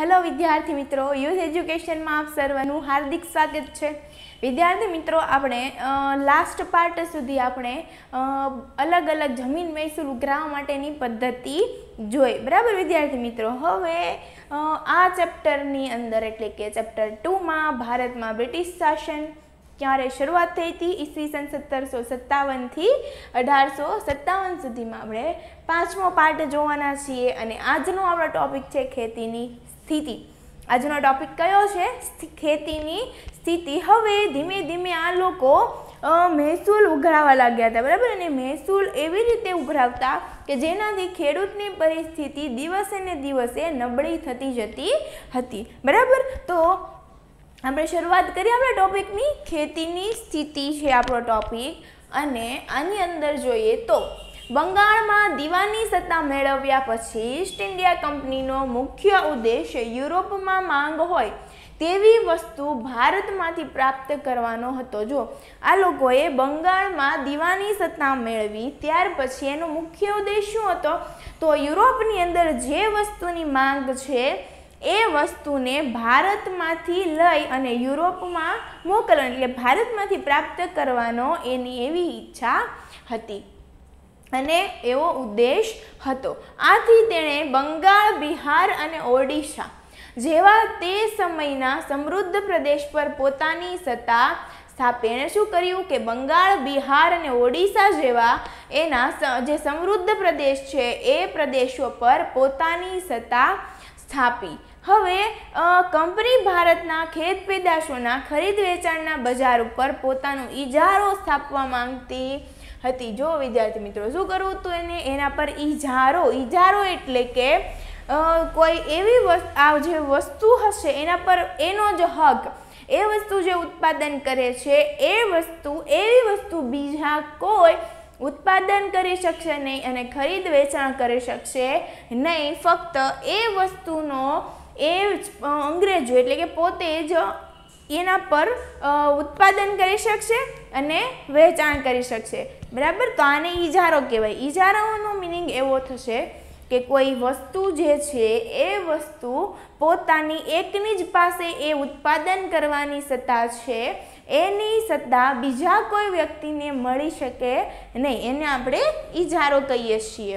Hello विद्यार्थी मित्रों, youth education में आप सर्वनु हार्दिक स्वागत है। विद्यार्थी मित्रों, आपणे लास्ट पार्ट सुधी आपणे अलग अलग जमीन महसूल उघरावा माटेनी पद्धति जोई। बराबर विद्यार्थी मित्रों, हवे आ चेप्टरनी अंदर एटले के चेप्टर 2 में भारत में ब्रिटिश शासन क्यारे शुरुआत थई थी ईस्वीसन 1757 थी 1857 सुधी में आपणे पांचमो पार्ट जोवाना छीए अने आजनो आपणो टॉपिक छे खेतीनी स्थिति। आजनो टॉपिक कयो छे? खेतीनी स्थिति। हवे धीमे धीमे आ लोको महसूल उघरावा लाग्या था। बराबर, अने महसूल एवी रीते उघरावता के जेनाथी खेडूतनी परिस्थिति दिवसे ने दिवसे नबળી थती जती हती। बराबर, तो આપણે શરૂઆત કરીએ આપણા ટોપિકની। ખેતીની સ્થિતિ છે આપણો ટોપિક, અને આની અંદર જોઈએ તો બંગાળમાં દીવાની સત્તા મેળવ્યા પછી ઈસ્ટ ઇન્ડિયા કંપનીનો મુખ્ય ઉદ્દેશ યુરોપમાં માંગ હોય તેવી વસ્તુ ભારતમાંથી પ્રાપ્ત કરવાનો હતો। જો આ લોકોએ બંગાળમાં દીવાની સત્તા મેળવી ત્યાર પછી એનો મુખ્ય ઉદ્દેશ શું હતો? તો યુરોપની અંદર જે વસ્તુની માંગ છે ए वस्तुने भारतमांथी लई अने यूरोपमां मोकलवानी, એટલે ભારતમાંથી પ્રાપ્ત કરવાનો એની એવી ઈચ્છા હતી અને એવો ઉદ્દેશ હતો। આથી તેણે બંગાળ, બિહાર અને ઓડિશા જેવા તે સમયના સમૃદ્ધ પ્રદેશ પર પોતાની સત્તા સ્થાપી। એણે શું કર્યું કે બંગાળ, બિહાર અને ઓડિશા જેવા એના જે સમૃદ્ધ પ્રદેશ છે એ પ્રદેશો પર પોતાની સત્તા સ્થાપી। હવે કંપની ભારતના ખેત પેદાશોના ખરીદ વેચાણના બજાર ઉપર પોતાનો ઇજારો સ્થાપવા માંગતી હતી। જો વિદ્યાર્થી મિત્રો, શું કરવું હતું એને? એના પર ઇજારો એટલે કે કોઈ એવી જે વસ્તુ હશે એના પર એનો જ હક, એ વસ્તુ જે ઉત્પાદન કરે છે એવી વસ્તુ બીજા કોઈ उत्पादन करी शकशे नहीं अने खरीद वेचाण करी शकशे नहीं। फक्त ए वस्तुनो ए अंग्रेजो एटले के पोते ज एना पर उत्पादन करी शकशे अने वेचाण करी शकशे। बराबर, तो आने इजारो कहेवाय। इजारानो मीनिंग एवो थशे के कोई वस्तु जे छे ए वस्तु पोतानी एकनी ज पासे ए उत्पादन करवानी सत्ता छे, एनी सत्ता बीजा कोई व्यक्ति ने मळी शके नहीं, एने आपणे इजारो कहीए छीए।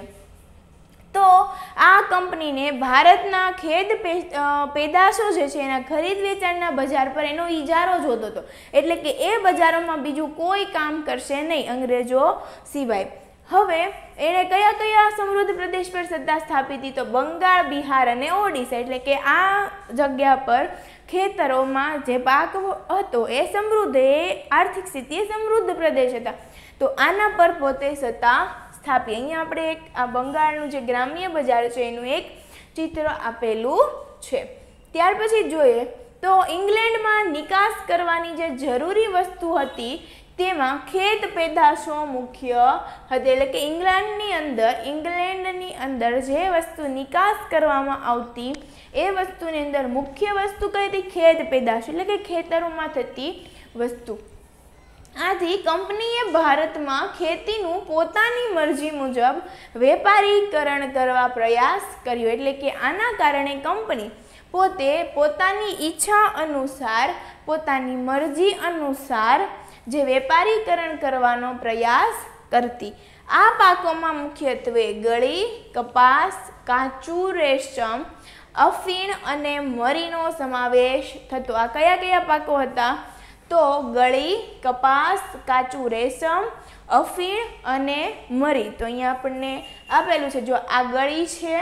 तो आ कंपनी ने भारतना खेत पेदाशो जे छे एना खरीद वेचाणना बजार पर एनो इजारो जोतो तो, एटले के ए बजारोमां बीजुं कोई काम करशे नहीं अंग्रेजो सिवाय। हवे एणे कया कया समृद्ध प्रदेश पर सत्ता स्थापी थी? तो बंगाळ, बिहार अने ओडिशा, एटले के आ जग्या पर खेतरोमां जे पाक हतो ए समृद्ध, ए आर्थिक स्थिति समृद्ध प्रदेश हता। तो आना पर पोते सत्ता स्थापी। अहींया आपणे एक आ बंगाळनुं जे ग्राम्य बजार छे एनुं एक चित्र आपेલું છે। ત્યાર પછી જોઈએ તો ઇંગ્લેન્ડમાં નિકાસ કરવાની જે જરૂરી વસ્તુ હતી તેમાં ખેત પેદાશો મુખ્ય હતી। એટલે કે ઇંગ્લેન્ડની અંદર જે વસ્તુ નિકાસ કરવામાં આવતી એ વસ્તુની અંદર મુખ્ય વસ્તુ કઈ હતી? ખેત પેદાશ, એટલે કે ખેતરોમાં થતી વસ્તુ। આથી કંપનીએ ભારતમાં ખેતીનું પોતાની મરજી મુજબ વેપારીકરણ કરવા પ્રયાસ કર્યો। એટલે કે આના કારણે કંપની પોતે પોતાની ઈચ્છા અનુસાર, પોતાની મરજી અનુસાર જે વેપારીકરણ કરવાનો પ્રયાસ કરતી। આ પાકોમાં મુખ્યત્વે ગળી, કપાસ, કાચું રેશમ, અફીણ અને મરીનો સમાવેશ થતો। આ કયા કયા પાકો હતા? તો ગળી, કપાસ, કાચું રેશમ, અફીણ અને મરી। તો અહીંયા આપણને આપેલું છે, જો આ ગળી છે,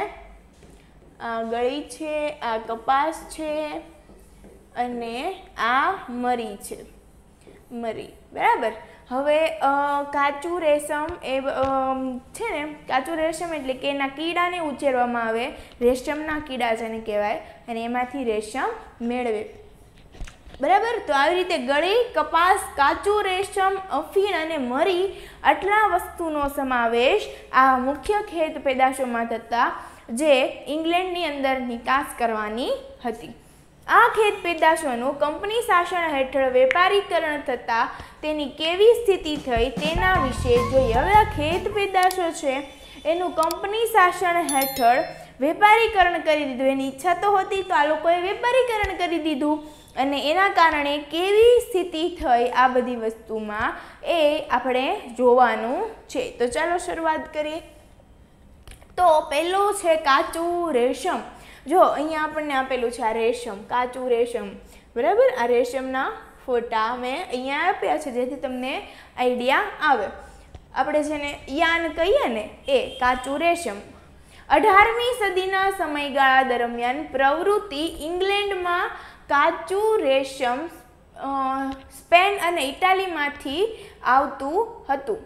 આ કપાસ છે અને આ મરી છે, મરી। બરાબર, હવે કાચું રેશમ એ છે ને, કાચું રેશમ એટલે કે એના કીડાને ઉછેરવામાં આવે, રેશમના કીડા જેને કહેવાય, અને એમાંથી રેશમ મેળવે। बराबर, तो आ रीते गળી, कपास, काचू रेशम, अफीण अने मरी आटला वस्तुनो समावेश आ मुख्य खेत पेदाशोमां थता जे इंग्लेंडनी अंदर निकास करवानी हती। आ खेत पेदाशोनुं कंपनी शासन हेठळ वेपारीकरण थता तेनी केवी स्थिति थई तेना विषे जोईए। हवे आ खेत पेदाशो छे एनुं कंपनी शासन हेठळ વેપારીકરણ કરી દીધું. એની ઈચ્છા તો હતી તો આ લોકોએ વેપારીકરણ કરી દીધું અને એના કારણે કેવી સ્થિતિ થઈ આ બધી વસ્તુમાં એ આપણે જોવાનું છે. તો ચાલો શરૂઆત કરીએ. તો પહેલું છે કાચું રેશમ. જો અહીંયા આપણને આપેલું છે આ રેશમ, કાચું રેશમ, બરાબર. આ રેશમના ફોટા મેં અહીંયા આપ્યા છે જેથી તમને આઈડિયા આવે. આપણે જેને યાન કહીએ ને એ કાચું રેશમ. 18મી સદીના સમયગાળા દરમિયાન પ્રવૃત્તિ ઇંગ્લેન્ડમાં કાચું રેશમ સ્પેન અને ઇટાલીમાંથી આવતું હતું.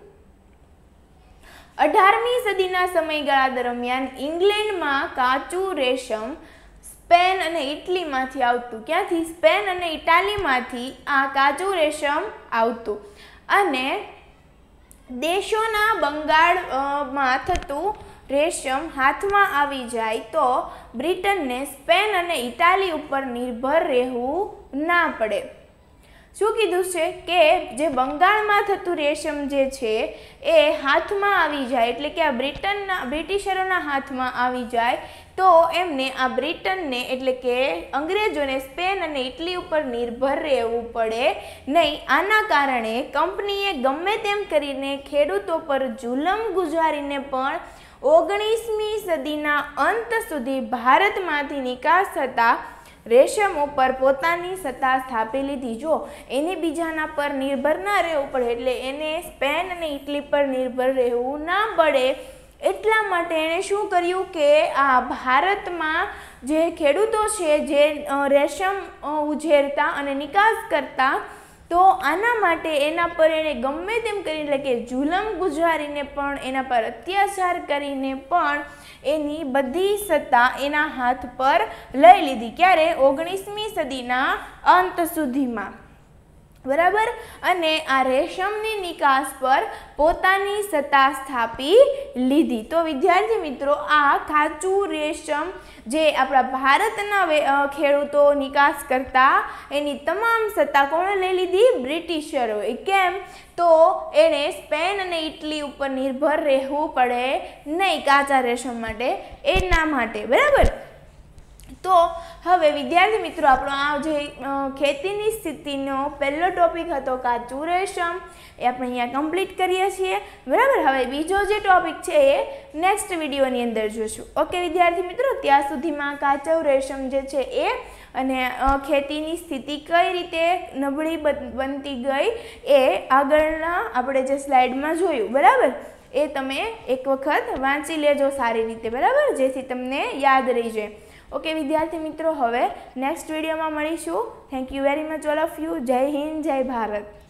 18મી સદીના સમયગાળા દરમિયાન ઇંગ્લેન્ડમાં કાચું રેશમ સ્પેન અને ઇટલીમાંથી આવતું. ક્યાંથી? સ્પેન અને ઇટાલીમાંથી આ કાચું રેશમ આવતું. અને દેશોના બંગાળમાં થતું રેશમ હાથમાં આવી જાય તો બ્રિટનને સ્પેન અને ઇટાલી ઉપર નિર્ભર રહેવું ના પડે. શું કીધું છે કે જે બંગાળમાં થતું રેશમ જે છે એ હાથમાં આવી જાય, એટલે કે આ બ્રિટિશરોના હાથમાં આવી જાય તો એમને આ બ્રિટનને એટલે કે અંગ્રેજોને સ્પેન અને ઇટલી ઉપર નિર્ભર રહેવું પડે નહીં. આના કારણે કંપનીએ ગમે તેમ કરીને ખેડૂતો પર જુલમ ગુજારીને પણ 19મી સદીના અંત સુધી ભારતમાંથી નિકાસ થતા રેશમ ઉપર પોતાની સત્તા સ્થાપી લીધી. જો એને બીજાના પર નિર્ભર ના રહેવું પડે એટલે એને સ્પેન અને ઇટલી પર નિર્ભર રહેવું ના પડે એટલા માટે એણે શું કર્યું કે આ ભારતમાં જે ખેડૂતો છે જે રેશમ ઉછેરતા અને નિકાસ કરતા, તો આના માટે એના પર એણે ગમે તેમ કરીને એટલે કે જુલમ ગુજારીને પણ એના પર અત્યાચાર કરીને પણ એની બધી સત્તા એના હાથ પર લઈ લીધી. ક્યારે? 19મી સદીના અંત સુધીમાં, બરાબર. અને આ રેશમની નિકાસ પર પોતાની સત્તા સ્થાપી લીધી. તો વિદ્યાર્થી મિત્રો, આ કાચું રેશમ જે આપણા ભારતના ખેડૂતો નિકાસ કરતા એની તમામ સત્તા કોણે લઈ લીધી? બ્રિટિશરોએ. કેમ? તો એણે સ્પેન અને ઇટલી ઉપર નિર્ભર રહેવું પડે નહીં કાચા રેશમ માટે, એના માટે, બરાબર. તો હવે વિદ્યાર્થી મિત્રો, આપણો આ જે ખેતીની સ્થિતિનો પહેલો ટોપિક હતો કાચું રેશમ એ આપણે અહીંયા કમ્પ્લીટ કરીએ છીએ, બરાબર. હવે બીજો જે ટોપિક છે એ નેક્સ્ટ વિડીયોની અંદર જોઈશું. ઓકે વિદ્યાર્થી મિત્રો, ત્યાં સુધીમાં કાચું રેશમ જે છે એ અને ખેતીની સ્થિતિ કઈ રીતે નબળી બનતી ગઈ એ આગળના આપણે જે સ્લાઇડમાં જોયું, બરાબર. એ તમે એક વખત વાંચી લેજો સારી રીતે, બરાબર, જેથી તમને યાદ રહી જાય. ઓકે વિદ્યાર્થી મિત્રો, હવે નેક્સ્ટ વિડીયોમાં મળીશું. Thank you very much all of you. Jai Hind, જય ભારત.